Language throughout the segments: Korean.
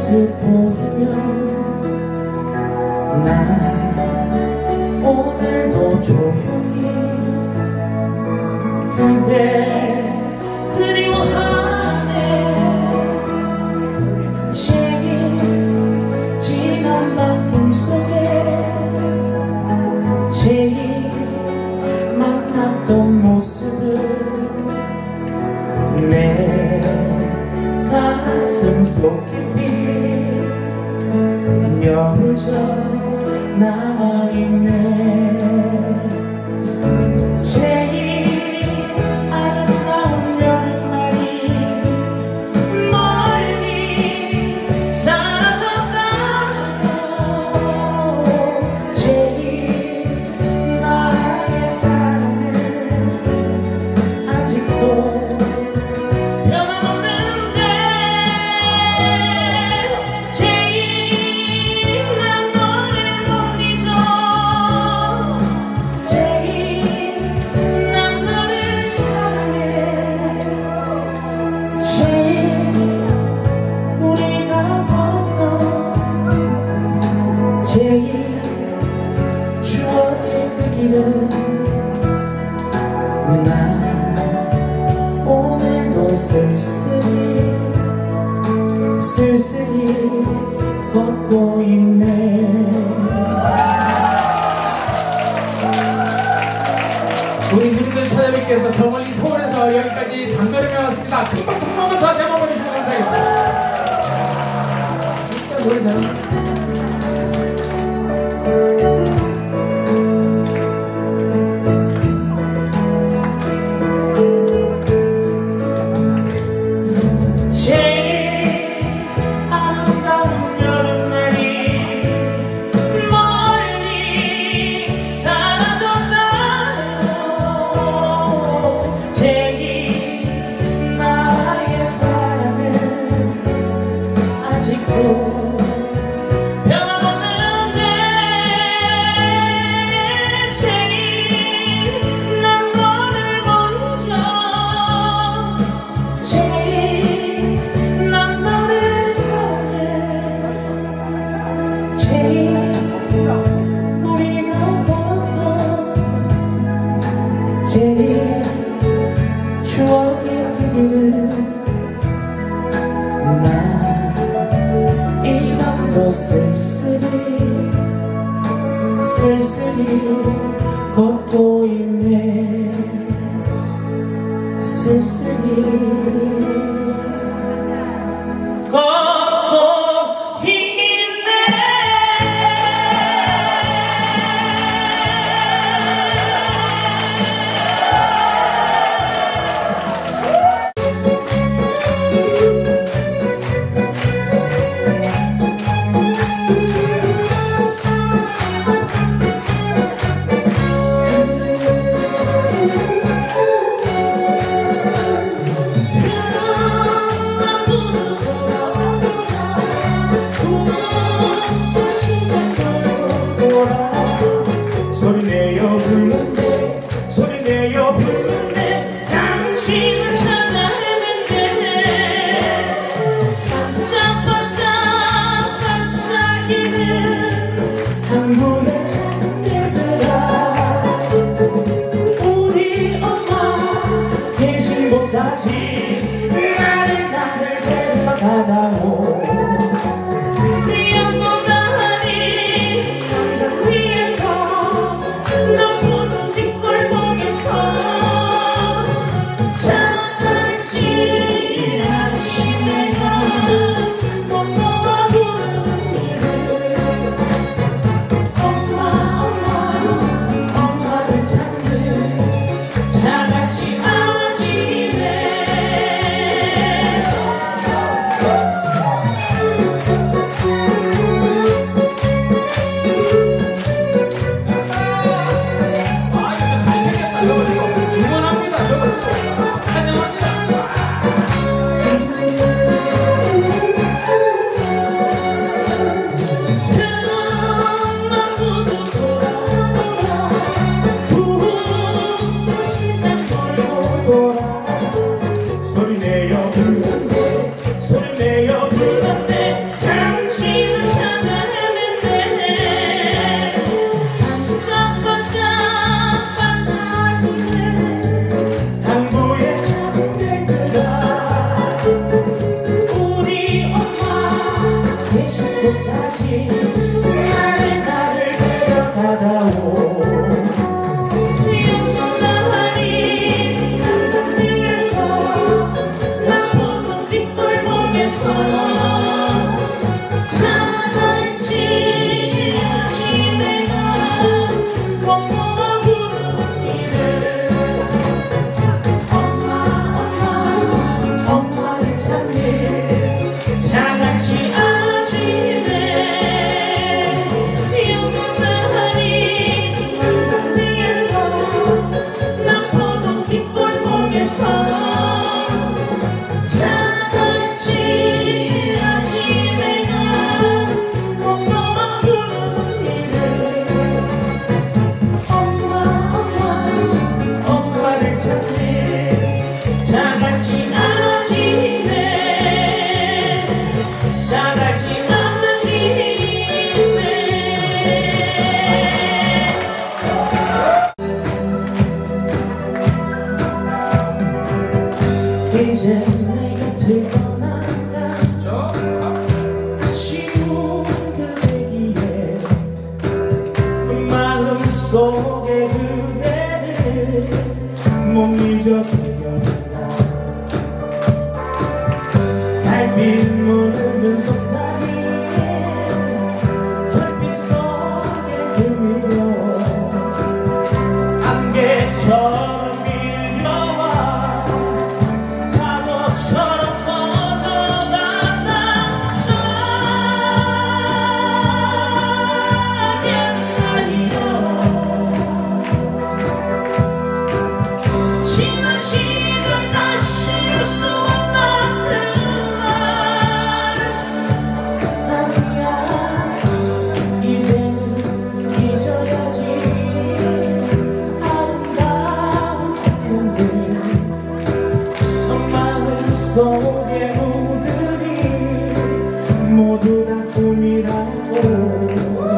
모습 보이며 나 오늘도 조용히 그대 그리워하네. 제일 지난 밤 속에 제일 만났던 모습을 내 가슴 속 깊이 여물져 남아있네. 제일 아름다운 여름날이 멀리 사라졌다고 제일 나의 사랑은 아직도 제일 추억의 그 길은 나 오늘도 쓸쓸히 걷고 있네. 우리 누님들 찾아뵙기 저 멀리 서울에서 여기까지 단걸음에 왔습니다. 큰 박수 한 번만 다시 한번 보내주시면 감사하겠습니다. 진짜 노래 잘한다. 제일 추억의 그 길을 나 이 밤도 쓸쓸히 걷고 있네. 쓸쓸히 걷고 있네. 소리내어 부르네 소리내어 부르네 당신을 찾아 헤맨네. 반짝반짝이는 한국의 작은 별들아 우리 엄마 계신 곳까지 나를 데려가다오. 자같이 아지네. 다가오 영원하니 한강 위에서 난 보통 뒷골 보겠어 차갈지 아침에가 멍멍한 구름 위를 엄마를 찾네 차갈지 아침에 영원하니 한강 위에서 난 보통 뒷골 보겠어 차갈지 아침에가 멍멍한 구름 위를 엄마를 찾네 차갈지 아침에 차갈지 아침에 이제 내 곁을 떠난다 아쉬운 그대기에 마음속에 그대를 못 잊어버렸다 달빛 묻은 속삭이에 불빛 속에 드밀어 안개처럼 밀려와 파도처럼 퍼져간다 옛날이여 지난 시간 다시 올 수 없는 그날 아니야 이제는 잊어야지 아름다운 순간들 마음속의 우들이 모두 다 꿈이라고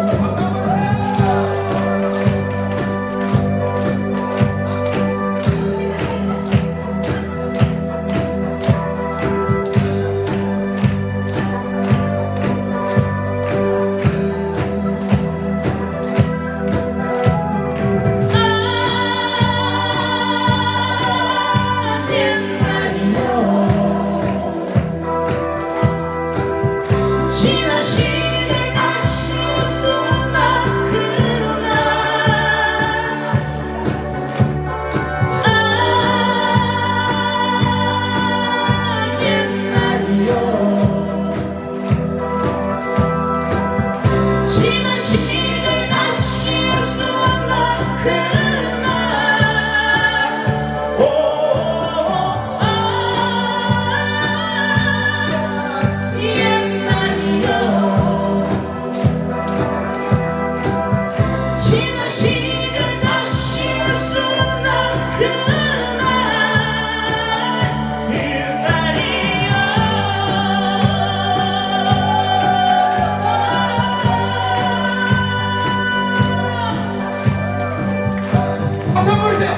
지난 시간 다시 올 수 없는 그날 옛날이여 지난 시간 다시 올 수 없는 그날 지난 시간 다시 올 수 없는 그날 그날이여 박수 한번 보내주세요.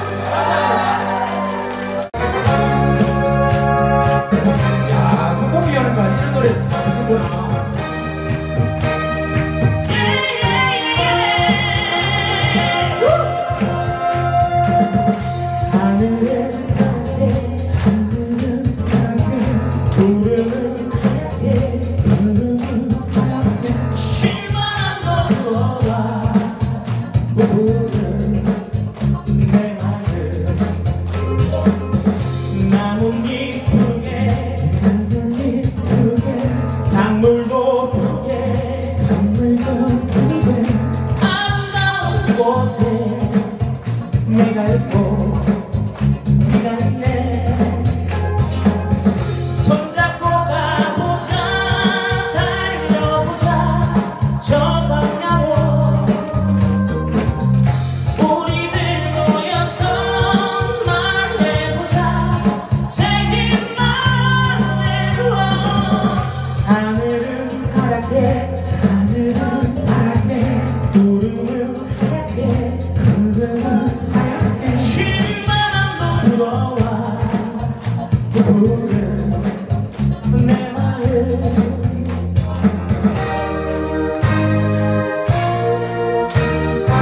야, 성공이라니까 이런 노래 부르는구나. 하늘은 하얗게 하늘은 하얗게 구름은 하얗게 구름은 하얗게 실망한 너와 부른 내 맘을 나뭇잎 푸게 나뭇잎 푸게 강물도 푸게 강물도 푸게 아름다운 곳에 내가 있고 네가 있네 손잡고 가보자 달려보자 저 방향으로 우리들 모여서 말해보자 새긴 말대로 하늘은 하얗게 하늘은 하얗게 구름은 하얗게 구름은 하얗게 쉴만한 부러워 부른 내 마음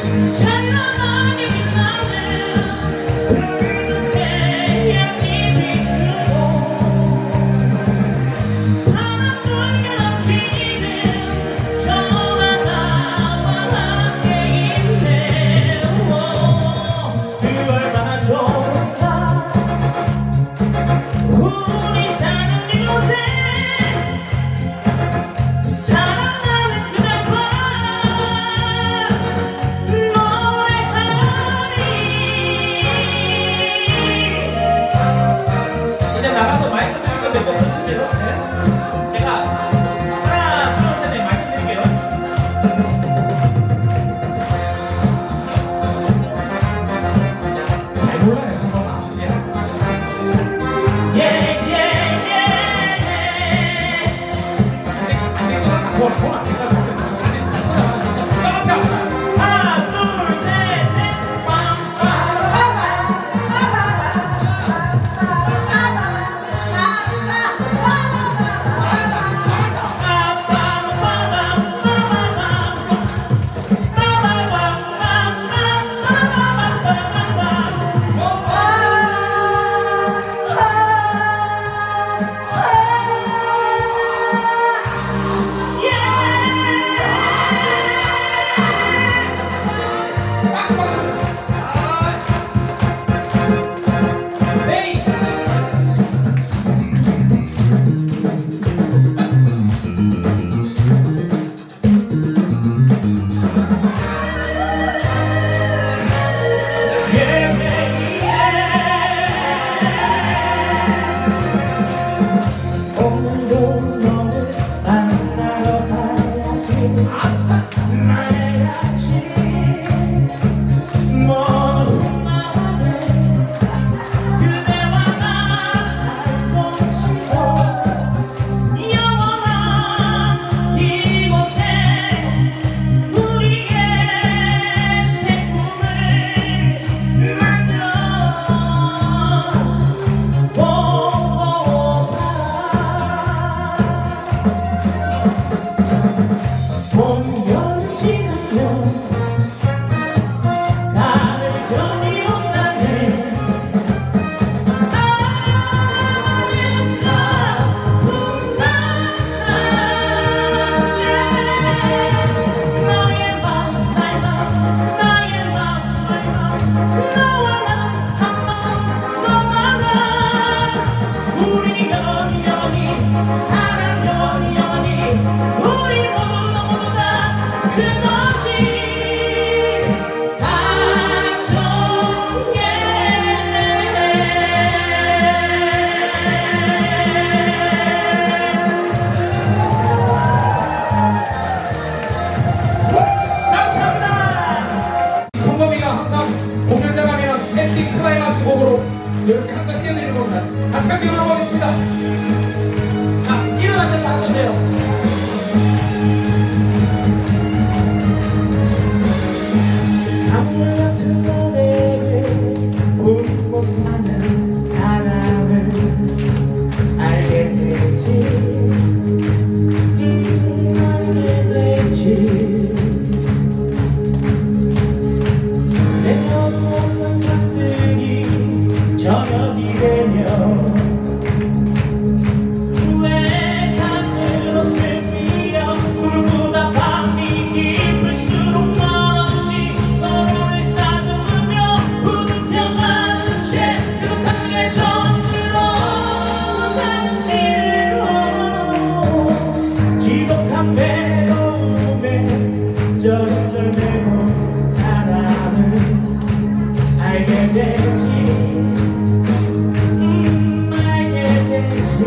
찬란하게 빛나는 붉은 태양이 비추고 바람불게 넘치는 저 바다와 함께 있네. 그 얼마나 좋을까 우리 사는 이곳에 사랑하는 그대와 노래하리. 이제 나가서 마이크 드릴 건데 꼭 해주세요. 네? 제가 하나 둘 셋 넷 말씀드릴게요. 잘 몰라요, 성범아. 안 될 것 같아. 돈 안 될 것 같아. 하나 둘 셋 넷 베이스. 오늘도 너를 만나러 가야지. 아싸. 말해야지. 먼 마음에 그대와 나 살고 싶어. 영원한 이곳에 우리의 새 꿈을 만들어 봄여름 지나면 가을 겨울이 온다네. 아름다운 사랑에 너의 맘 나의 맘 나의 맘 나의 맘 너와 나 한번 너와 나 우리 영원히 사랑 영원히 우리 모두 다 그것이 가족이네. 감사합니다. 성범이가 항상 공연장 가면 엔딩 클라이막스 곡으로 이렇게 항상 띄워드리는 겁니다. 같이 함께 불러보겠습니다. 일어나셔서 한 건데요. 강물 같은 너에게 울고 사는 사람을 알게 되지. 알게 되지. 내 어두운 상들이 저녁이 되면 외딴으로 슬피며 울고 다 밤이 깊을수록 말없이 서로를 싸잡으며 부둥켜가는 채 그렇게 정들어 가는 길로 지독한 외로움에 절절매고 사람을 알게 되지. 알게 되지.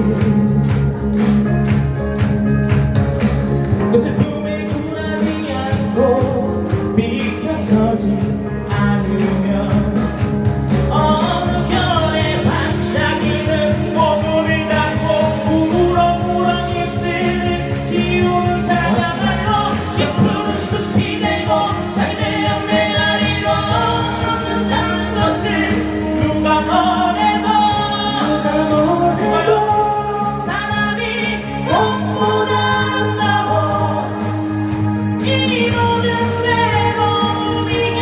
그 슬픔에 굴하지 않고 비켜서지 않으면 어느 겨울에 반짝이는 모두를 닫고 우물어물어 입들을 기우는 사랑으로 짙은 숲이 되고 살대어 메아리로 넘는다는 것을 누가 뭐래도 사람이 못 안다고 이 모든 외로움이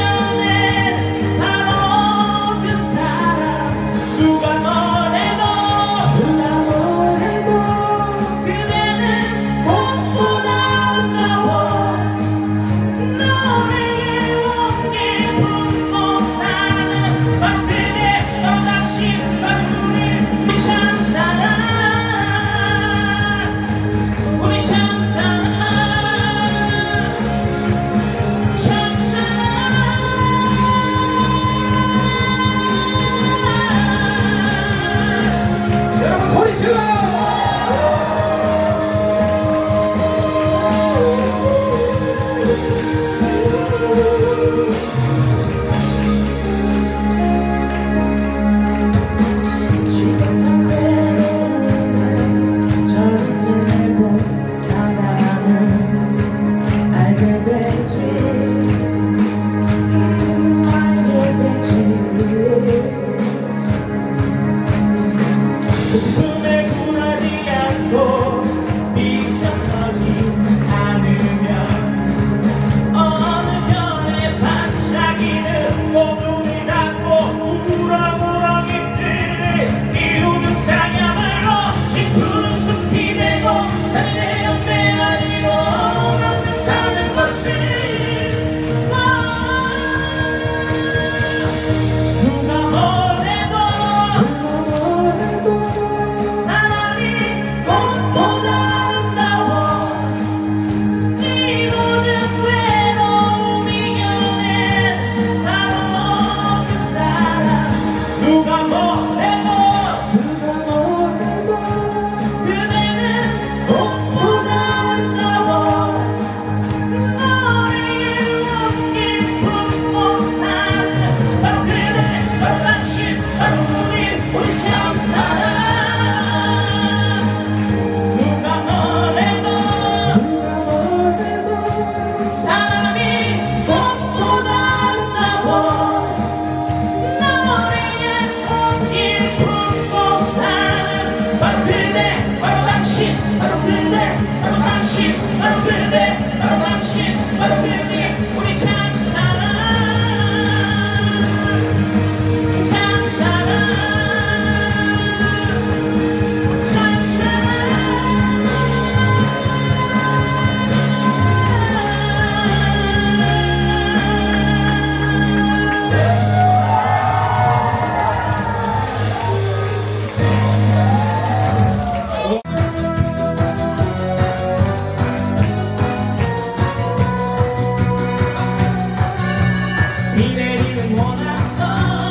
비 내리는 모나서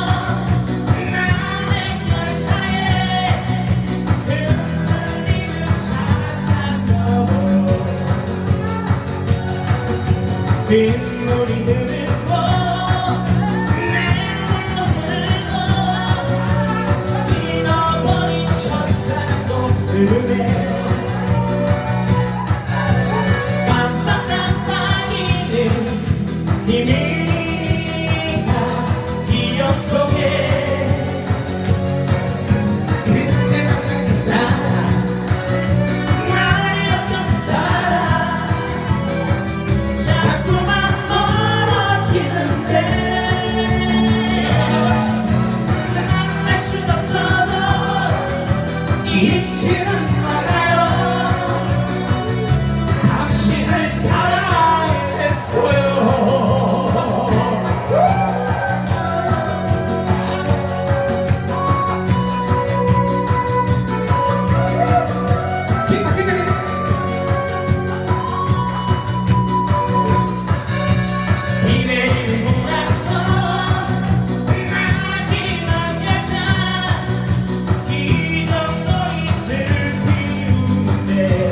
나의 열차에 흔들리는 차창으로 빗물이 흐르고 내 눈물도 흐르고 잃어버린 첫사랑도 흐르네 깜빡깜빡이는 희미한 기억 속에 그때 만난 그 사람 나였던 그 사람 자꾸만 멀어지는데 만날 순 없어도 잊지는 말아요 당신을 사랑했어요 비 내리는 모나서 마지막 열차 기적 소리 슬피 우는데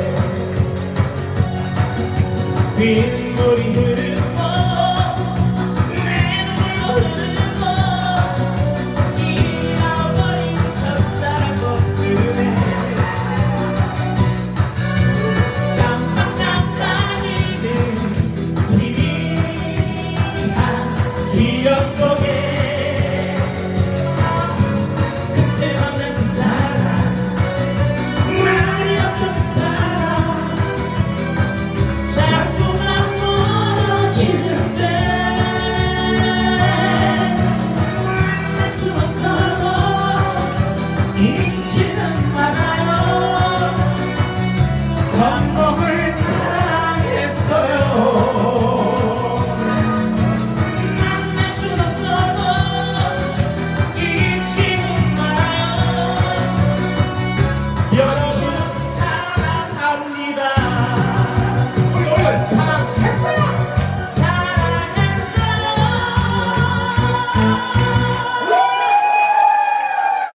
빗물이 흐르고 내 눈물도 흐르고 잃어버린 첫사랑도 흐르네 깜빡깜빡이는 희미한 기억 속에